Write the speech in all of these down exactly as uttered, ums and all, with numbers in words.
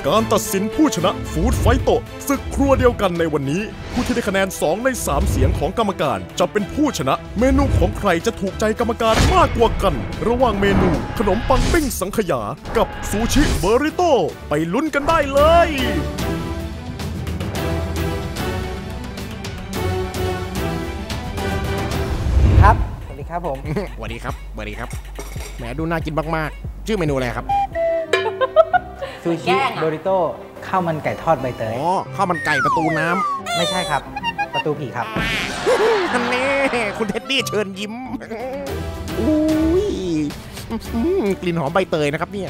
การตัดสินผู้ชนะฟู้ดไฟโตะศึกครัวเดียวกันในวันนี้ผู้ที่ได้คะแนนสองในสามเสียงของกรรมการจะเป็นผู้ชนะเมนูของใครจะถูกใจกรรมการมากกว่ากันระหว่างเมนูขนมปังปิ้งสังขยากับซูชิเบอริโต้ไปลุ้นกันได้เลยครับสวัสดีครับผมสวัสดีครับสวัสดีครับแหมดูน่ากินมากๆชื่อเมนูอะไรครับซูชิโดริโต้ข้าวมันไก่ทอดใบเตยอ๋อข้าวมันไก่ประตูน้ำไม่ใช่ครับประตูผีครับนั่นแน่คุณเท็ดดี้เชิญยิ้มอุ้ยกลิ่นหอมใบเตยนะครับเนี่ย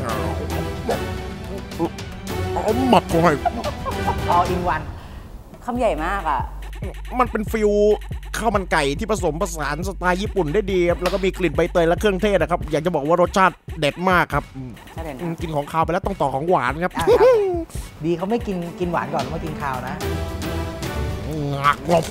เอาหมักก่อน all in one คำใหญ่มากอ่ะมันเป็นฟิลข้าวมันไก่ที่ผสมผสานสไตล์ญี่ปุ่นได้ดีครับแล้วก็มีกลิ่นใบเตยและเครื่องเทศนะครับอยากจะบอกว่ารสชาติเด็ดมากครับกินของคาวไปแล้วต้องต่อของหวานครับดีเขาไม่กินกินหวานก่อนแล้วมากินคาวนะงักงบ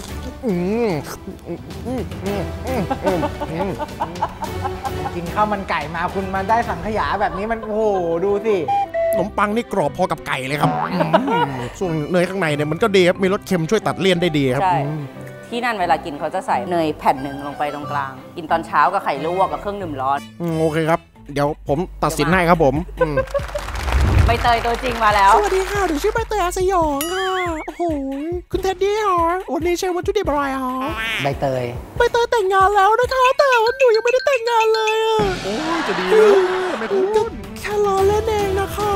กินข้าวมันไก่มาคุณมาได้สังขยาแบบนี้มันโอ้โหดูสิขนมปังนี่กรอบพอกับไก่เลยครับส่วนเนยข้างในเนี่ยมันก็ดีครับมีรสเค็มช่วยตัดเลี่ยนได้ดีครับที่นั่นเวลากินเขาจะใส่เนยแผ่นหนึ่งลงไปตรงกลางกินตอนเช้ากับไข่ลวกกับเครื่องดื่มร้อนโอเคครับเดี๋ยวผมตัดสินให้ครับผมใบเตยตัวจริงมาแล้วสวัสดีค่ะหนูชื่อใบเตยอาสยองค่ะโอ้โหคุณเท็ดดี้ฮะวันนี้ใช้วัตถุดิบอะไรฮะใบเตยใบเตยแต่งงานแล้วนะคะแต่ว่าหนูยังไม่ได้แต่งงานเลยอ่ะโอ้ยจะดีเลยไม่พูดแค่ล้อเล่นเองนะคะ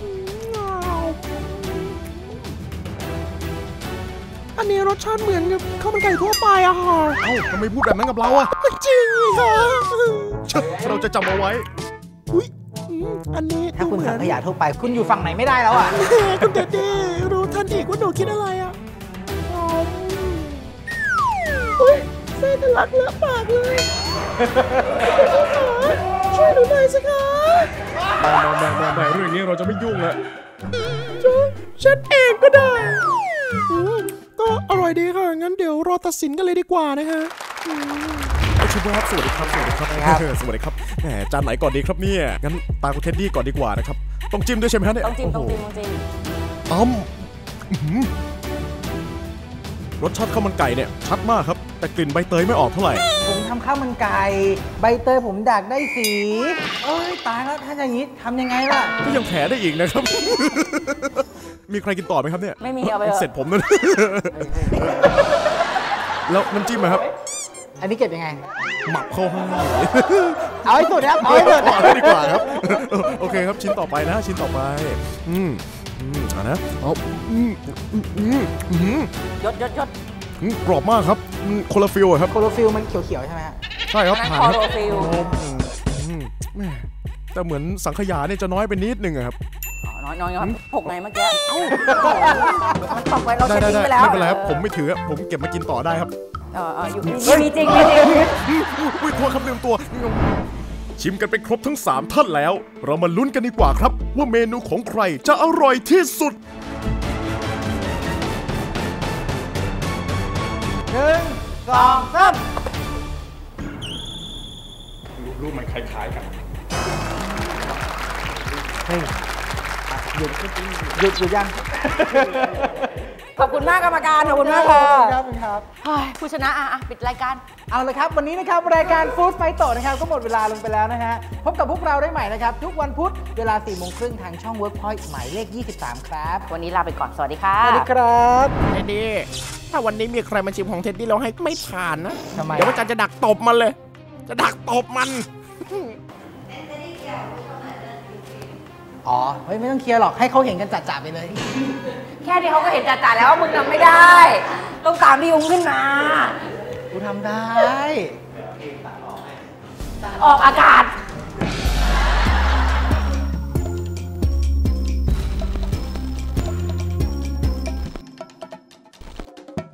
อันนี้รสชาติเหมือนกับข้าวมันไก่ทั่วไปอะค่ะเอ้าทำไมพูดแบบนั้นกับเราอะจริงค่ะเราจะจำเอาไว้อุ้ยอันนี้ถ้าคุณสังขยาทั่วไปคุณอยู่ฝั่งไหนไม่ได้แล้วอ่ะคุณเด็ดดี้รู้ทันทีว่าหนูคิดอะไรอ่ะอุ้ยเส้นทะลักเลอะปากเลยช่วยหนูหน่อยสิคะมามามามาเรื่องนี้เราจะไม่ยุ่งแล้วฉันเองก็ได้ก็อร่อยดีค่ะงั้นเดี๋ยวรอตัดสินกันเลยดีกว่านะคะชุบครับสวัสดีครับสวัสดีครับสวัสดีครับแหมจานไหนก่อนดีครับเนี่ยงั้นตาคุณเท็ดดี้ก่อนดีกว่านะครับต้องจิ้มด้วยใช่ไหมฮะเนี่ยต้องจิ้มต้องจิ้มต้องจิ้มต้มรสชาติข้าวมันไก่เนี่ยชัดมากครับแต่กลิ่นใบเตยไม่ออกเท่าไหร่ผมทำข้าวมันไก่ใบเตยผมดักได้สีเอ้ยตายแล้วถ้าอย่างนี้ทำยังไงล่ะก็ยังแผลได้อีกนะครับมีใครกินต่อไหมครับเนี่ยไม่มีเอาไปเสร็จผมนะแล้วน้ำจิ้มครับอันนี้เก็บยังไงหมักเข้าให้เอาให้สุดครับเอาให้สุดดีกว่าครับโอเคครับชิ้นต่อไปนะชิ้นต่อไปอืมอืมอ่ะนะเอาอืมอืมอืมยดยดยดกรอบมากครับโคลาฟิลครับโคลาฟิลมันเขียวๆใช่ไหมฮะใช่ครับโคลาฟิลแต่เหมือนสังขยาเนี่ยจะน้อยไปนิดนึงครับน้อยน้อยครับหกไงเมื่อกี้มันตกไปเราจะทิ้งไปแล้วไม่เป็นไรครับผมไม่ถือผมเก็บมากินต่อได้ครับอ๋ออยู่มีจริงมีจริงอุ้ยโทษครับลืมตัวชิมกันไปครบทั้งสามท่านแล้วเรามาลุ้นกันดีกว่าครับว่าเมนูของใครจะอร่อยที่สุดหนึ่งสองสามรูปมันคล้ายๆกันเฮ้ยหยุดหยุดหยุดยังขอบคุณมากกรรมการขอบคุณมากค่ะครับครับผู้ชนะอ่ะปิดรายการเอาเลยครับวันนี้นะครับรายการฟู้ดไฟโตนะครับก็หมดเวลาลงไปแล้วนะฮะพบกับพวกเราได้ใหม่นะครับทุกวันพุธเวลาสี่โมงครึ่งทางช่อง Workpoint หมายเลขยี่สิบสามครับวันนี้ลาไปก่อนสวัสดีค่ะสวัสดีครับเท็ดดี้ถ้าวันนี้มีใครมาชิมของเท็ดดี้เราให้ไม่ผ่านนะทำไมเดี๋ยวอาจารย์จะดักตบมันเลยจะดักตบมันอ๋อเฮ้ยไม่ต้องเคลียร์หรอกให้เขาเห็นกันจัดๆไปเลยแค่นี้เขาก็เห็นจัดๆแล้วว่ามึงทำไม่ได้ต้องตามพี่ยุ้งขึ้นมากูทำได้ออกอากาศ